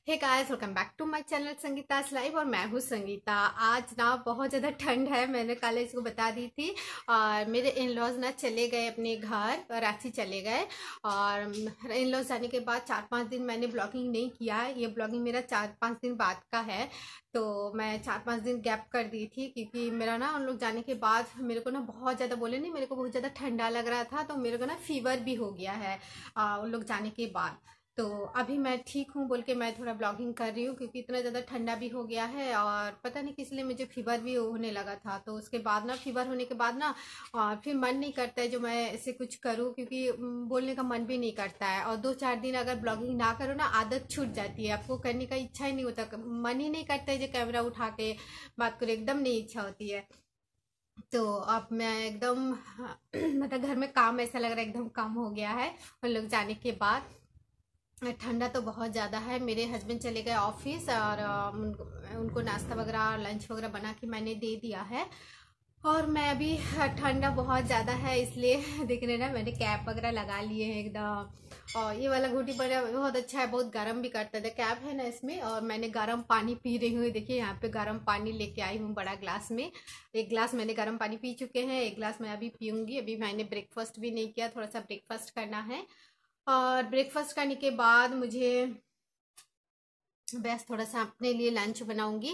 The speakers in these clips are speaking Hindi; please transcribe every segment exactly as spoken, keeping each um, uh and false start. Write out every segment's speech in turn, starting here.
Hey guys, welcome back to my channel Sangeeta's live. और मैं हूँ संगीता। आज ना बहुत ज़्यादा ठंड है, मैंने कॉलेज को बता दी थी। और मेरे इन लॉज ना चले गए अपने घर, रांची चले गए। और इन लॉज जाने के बाद चार पाँच दिन मैंने ब्लॉगिंग नहीं किया। ये ब्लॉगिंग मेरा चार पाँच दिन बाद का है, तो मैं चार पाँच दिन गैप कर दी थी क्योंकि मेरा ना उन लोग जाने के बाद मेरे को ना बहुत ज़्यादा, बोले नहीं, मेरे को बहुत ज़्यादा ठंडा लग रहा था, तो मेरे को ना फीवर भी हो गया है आ, उन लोग जाने के बाद। तो अभी मैं ठीक हूँ बोल के मैं थोड़ा ब्लॉगिंग कर रही हूँ क्योंकि इतना ज़्यादा ठंडा भी हो गया है और पता नहीं किस लिए मुझे फीवर भी होने लगा था। तो उसके बाद ना फीवर होने के बाद ना और फिर मन नहीं करता है जो मैं ऐसे कुछ करूँ, क्योंकि बोलने का मन भी नहीं करता है। और दो चार दिन अगर ब्लॉगिंग ना करो ना आदत छूट जाती है, आपको करने का इच्छा ही नहीं होता, मन ही नहीं करता है जो कैमरा उठा के बात करो, एकदम नहीं इच्छा होती है। तो अब मैं एकदम मतलब घर में काम ऐसा लग रहा है एकदम कम हो गया है उन लोग जाने के बाद। ठंडा तो बहुत ज़्यादा है। मेरे हस्बैंड चले गए ऑफिस और उनको, उनको नाश्ता वगैरह लंच वगैरह बना के मैंने दे दिया है। और मैं अभी, ठंडा बहुत ज़्यादा है इसलिए देख रहे ना मैंने कैप वगैरह लगा लिए हैं एकदम। और ये वाला घूटी बड़ा बहुत अच्छा है, बहुत गर्म भी करता है, कैप है ना इसमें। और मैंने गर्म पानी पी रही हूँ, देखिए यहाँ पे गर्म पानी लेके आई हूँ बड़ा ग्लास में। एक गिलास मैंने गर्म पानी पी चुके हैं, एक गिलास मैं अभी पीऊँगी। अभी मैंने ब्रेकफास्ट भी नहीं किया, थोड़ा सा ब्रेकफास्ट करना है। और ब्रेकफास्ट करने के बाद मुझे बस थोड़ा सा अपने लिए लंच बनाऊंगी।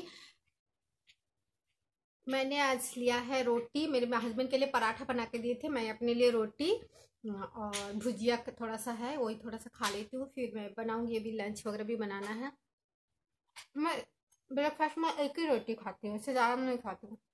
मैंने आज लिया है रोटी, मेरे हस्बैंड के लिए पराठा बना के दिए थे, मैं अपने लिए रोटी और भुजिया थोड़ा सा है, वही थोड़ा सा खा लेती हूँ, फिर मैं बनाऊंगी। अभी लंच वगैरह भी बनाना है। मैं ब्रेकफास्ट में एक ही रोटी खाती हूँ, इससे ज़्यादा नहीं खाती हूँ।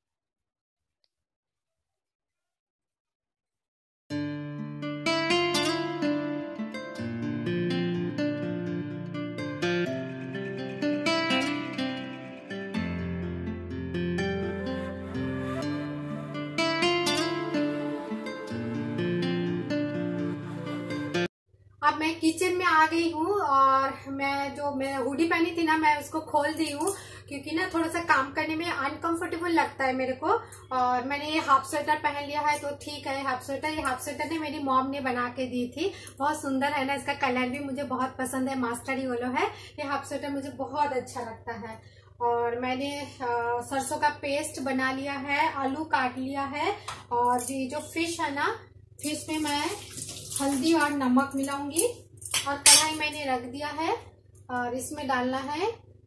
अब मैं किचन में आ गई हूँ और मैं जो मैं हुडी पहनी थी ना, मैं उसको खोल दी हूँ क्योंकि ना थोड़ा सा काम करने में अनकंफर्टेबल लगता है मेरे को। और मैंने ये हाफ स्वेटर पहन लिया है, तो ठीक है। हाफ स्वेटर, ये हाफ स्वेटर ने मेरी मॉम ने बना के दी थी, बहुत सुंदर है ना, इसका कलर भी मुझे बहुत पसंद है, मास्टर्ड येलो है। ये हाफ स्वेटर मुझे बहुत अच्छा लगता है। और मैंने सरसों का पेस्ट बना लिया है, आलू काट लिया है, और ये जो फिश है ना, फिश में मैं हल्दी और नमक मिलाऊंगी। और कढ़ाई मैंने रख दिया है और इसमें डालना है,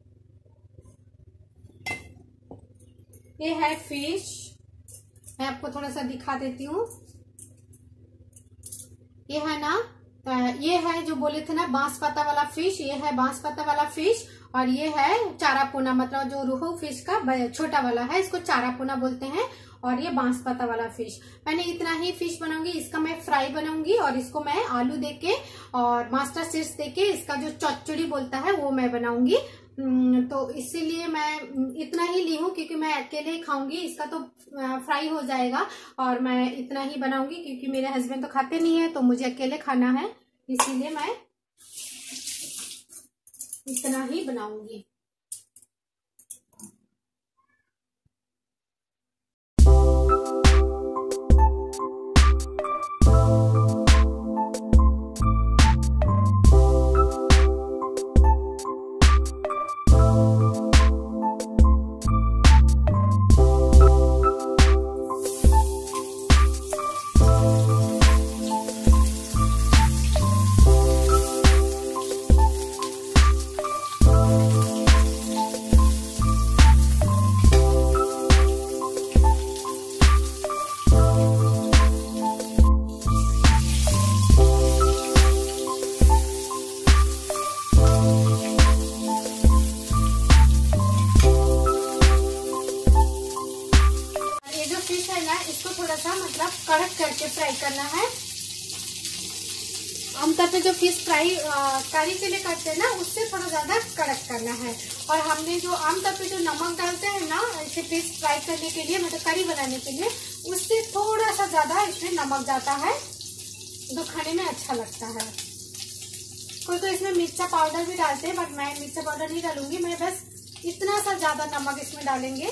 ये है फिश। मैं आपको थोड़ा सा दिखा देती हूँ। ये है ना, ये है जो बोले थे ना बांस पत्ता वाला फिश, ये है बांस पत्ता वाला फिश। और ये है चारापूना, मतलब जो रोहू फिश का छोटा वाला है, इसको चारापूना बोलते हैं। और ये बांस पत्ता वाला फिश, मैंने इतना ही फिश बनाऊंगी। इसका मैं फ्राई बनाऊंगी और इसको मैं आलू देके और मास्टर सीड्स देके इसका जो चौचड़ी बोलता है वो मैं बनाऊंगी। तो इसीलिए मैं इतना ही ली हूँ क्योंकि मैं अकेले ही खाऊंगी, इसका तो फ्राई हो जाएगा। और मैं इतना ही बनाऊंगी क्योंकि मेरे हस्बैंड तो खाते नहीं है, तो मुझे अकेले खाना है, इसीलिए मैं इतना ही बनाऊंगी। इसको थोड़ा सा मतलब कड़क करके फ्राई करना है। आमतौर पे जो फिश फ्राई करी के लिए करते हैं ना, उससे थोड़ा ज्यादा कड़क करना है। और हमने जो आमतौर पे जो नमक डालते हैं ना इसे फिश फ्राई करने के लिए, मतलब करी बनाने के लिए, उससे थोड़ा सा ज्यादा इसमें नमक जाता है, जो खाने में अच्छा लगता है। कोई तो इसमें मिर्चा पाउडर भी डालते हैं, बट मैं मिर्चा पाउडर नहीं डालूंगी, मैं बस इतना सा ज्यादा नमक इसमें डालेंगे।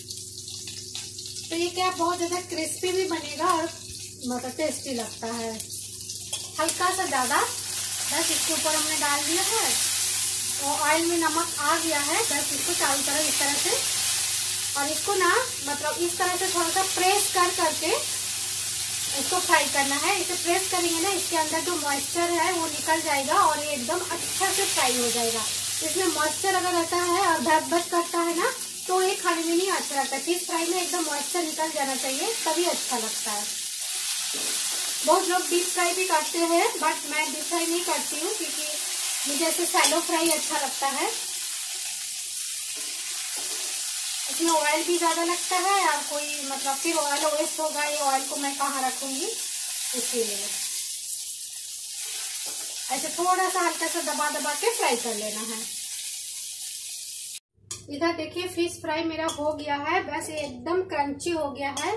तो ये क्या बहुत ज्यादा क्रिस्पी भी बनेगा और मतलब टेस्टी लगता है। हल्का सा ज्यादा, बस इसके ऊपर हमने डाल दिया है और ऑयल में नमक आ गया है। बस इसको चारों तरफ इस तरह से, और इसको ना मतलब इस तरह से थोड़ा सा प्रेस कर करके इसको फ्राई करना है। इसे प्रेस करेंगे ना, इसके अंदर जो मॉइस्चर है वो निकल जाएगा और ये एकदम अच्छा से फ्राई हो जाएगा। इसमें मॉइस्चर अगर रहता है और भट भट करता है ना, तो ये खाने में नहीं अच्छा लगता। फिश फ्राई में एकदम मॉइस्चर निकल जाना चाहिए, तभी अच्छा लगता है। बहुत लोग डीप फ्राई भी करते हैं, बट मैं डीप फ्राई नहीं करती हूँ, क्योंकि मुझे ऐसे सैलो फ्राई अच्छा लगता है। इसमें ऑयल भी ज्यादा लगता है और कोई मतलब फिर ऑयल वेस्ट होगा, ये ऑयल को मैं कहाँ रखूंगी, इसीलिए ऐसे थोड़ा सा हल्का सा दबा दबा के फ्राई कर लेना है। इधर देखिए फिश फ्राई मेरा हो गया है। बस ये एकदम क्रंची हो गया है।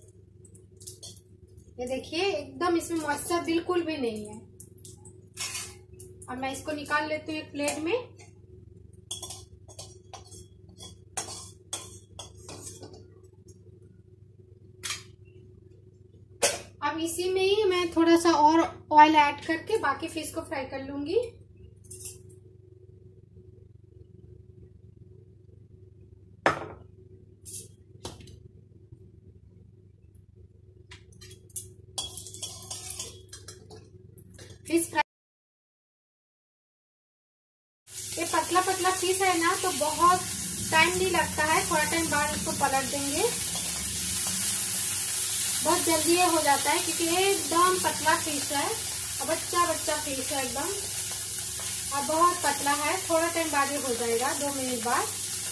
ये देखिए एकदम इसमें मॉइस्चर बिल्कुल भी नहीं है। और मैं इसको निकाल लेती हूँ एक प्लेट में। अब इसी में ही मैं थोड़ा सा और ऑयल ऐड करके बाकी फिश को फ्राई कर लूंगी। फिश फ्राई ये पतला पतला फिश है ना, तो बहुत टाइम नहीं लगता है। थोड़ा टाइम बाद इसको पलट देंगे, बहुत जल्दी ये हो जाता है, क्योंकि ये एकदम पतला फिश है और बच्चा बच्चा फिश है एकदम, और बहुत पतला है। थोड़ा टाइम बाद ये हो जाएगा, दो मिनट बाद।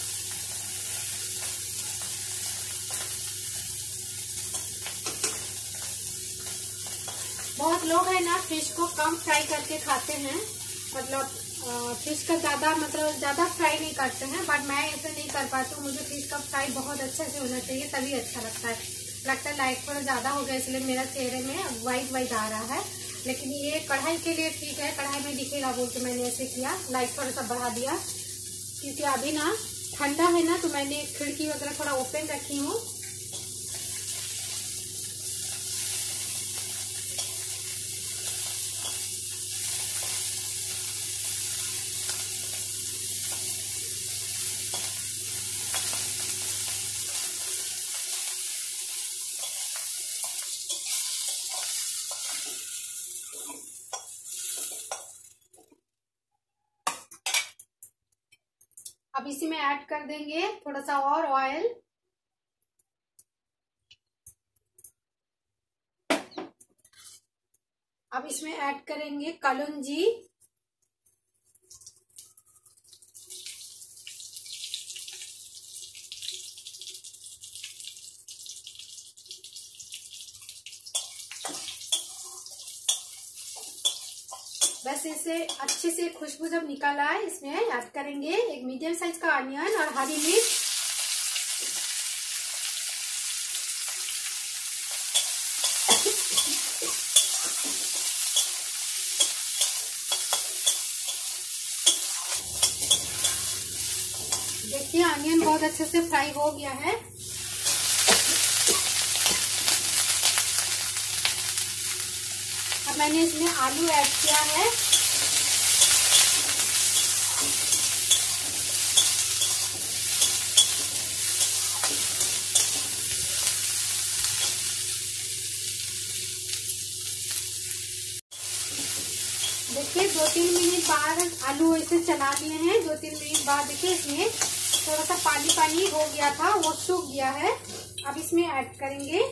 बहुत लोग है ना फिश को कम फ्राई करके खाते हैं, मतलब फिश का ज्यादा मतलब ज्यादा फ्राई नहीं करते हैं, बट मैं ऐसे नहीं कर पाती हूँ। मुझे फिश का फ्राई बहुत अच्छे से होना चाहिए, तभी अच्छा लगता है। लगता है लाइट थोड़ा ज्यादा हो गया, इसलिए मेरा चेहरे में वाइट वाइट आ रहा है, लेकिन ये कढ़ाई के लिए ठीक है। कढ़ाई में दिखेगा बोल के मैंने ऐसे किया, लाइट थोड़ा सा बढ़ा दिया, क्योंकि अभी ना ठंडा है ना, तो मैंने खिड़की वगैरह थोड़ा ओपन रखी हूँ। अब इसी में ऐड कर देंगे थोड़ा सा और ऑयल। अब इसमें ऐड करेंगे कलौंजी, बस इसे अच्छे से खुशबू जब निकल आए, इसमें ऐड करेंगे एक मीडियम साइज का अनियन और हरी मिर्च। देखिए अनियन बहुत अच्छे से फ्राई हो गया है। अब मैंने इसमें आलू ऐड किया है। देखिए दो तीन मिनट बाद आलू ऐसे चला दिए हैं। दो तीन मिनट बाद देखिए इसमें थोड़ा सा पानी पानी हो गया था, वो सूख गया है। अब इसमें ऐड करेंगे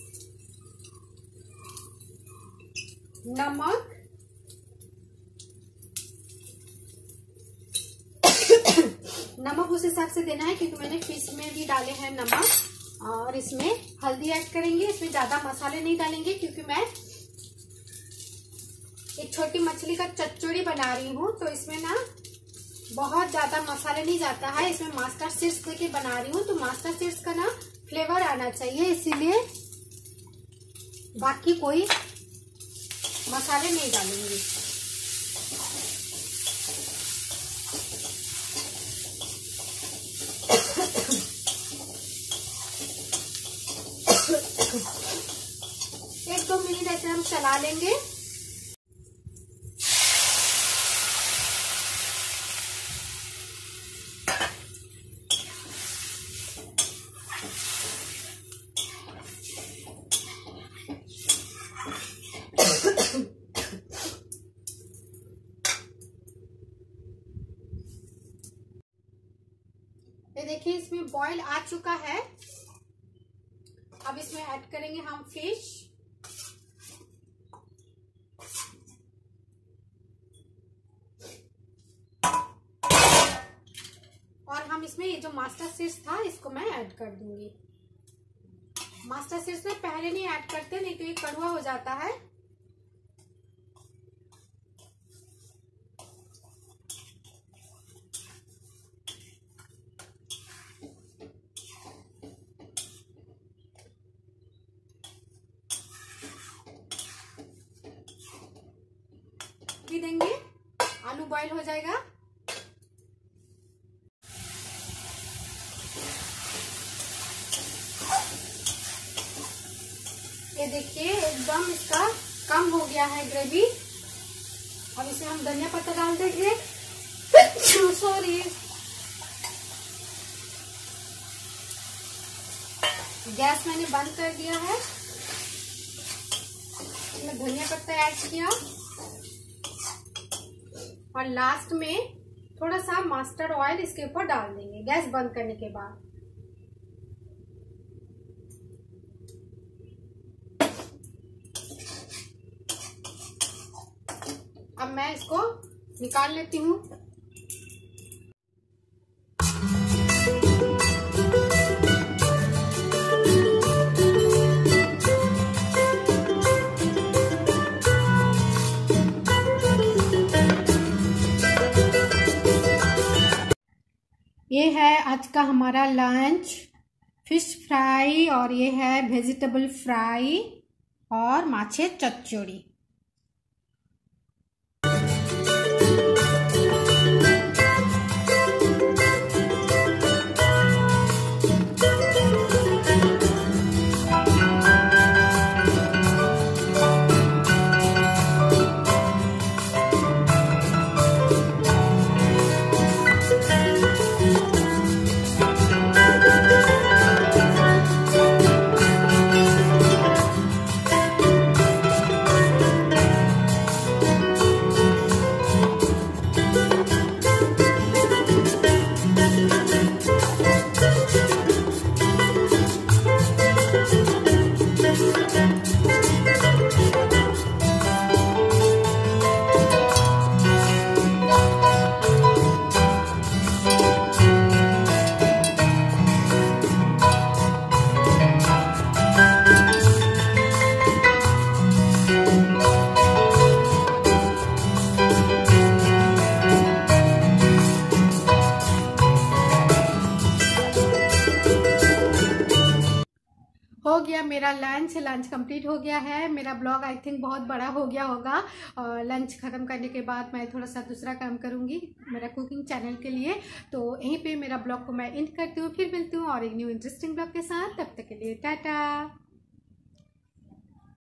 नमक, नमक उस हिसाब से देना है, क्योंकि मैंने फिश में भी डाले हैं नमक। और इसमें हल्दी ऐड करेंगे। इसमें ज्यादा मसाले नहीं डालेंगे, क्योंकि मैं एक छोटी मछली का चच्चड़ी बना रही हूँ, तो इसमें ना बहुत ज्यादा मसाले नहीं जाता है। इसमें मास्टर सीड्स देके बना रही हूँ, तो मास्टर सीड्स का ना फ्लेवर आना चाहिए, इसीलिए बाकी कोई मसाले नहीं डालूंगी। एक दो मिनट ऐसे हम चला लेंगे। ये देखिए इसमें बॉईल आ चुका है। अब इसमें ऐड करेंगे हम फिश। और हम इसमें ये जो मास्टर सीड्स था इसको मैं ऐड कर दूंगी। मास्टर सीड्स में पहले नहीं ऐड करते, नहीं तो ये कड़वा हो जाता है। भी देंगे, आलू बॉईल हो जाएगा। ये देखिए एकदम इसका कम हो गया है ग्रेवी। अब इसमें हम धनिया पत्ता डाल देंगे। सॉरी, गैस मैंने बंद कर दिया है। इसमें धनिया पत्ता ऐड किया और लास्ट में थोड़ा सा मस्टर्ड ऑयल इसके ऊपर डाल देंगे गैस बंद करने के बाद। अब मैं इसको निकाल लेती हूँ। ये है आज का हमारा लंच, फिश फ्राई और ये है वेजिटेबल फ्राई और माछे चच्चोड़ी। हो गया मेरा लंच लंच कंप्लीट हो गया है। मेरा ब्लॉग आई थिंक बहुत बड़ा हो गया होगा और लंच ख़त्म करने के बाद मैं थोड़ा सा दूसरा काम करूँगी मेरा कुकिंग चैनल के लिए। तो यहीं पे मेरा ब्लॉग को मैं एंड करती हूँ, फिर मिलती हूँ और एक न्यू इंटरेस्टिंग ब्लॉग के साथ। तब तक के लिए टाटा।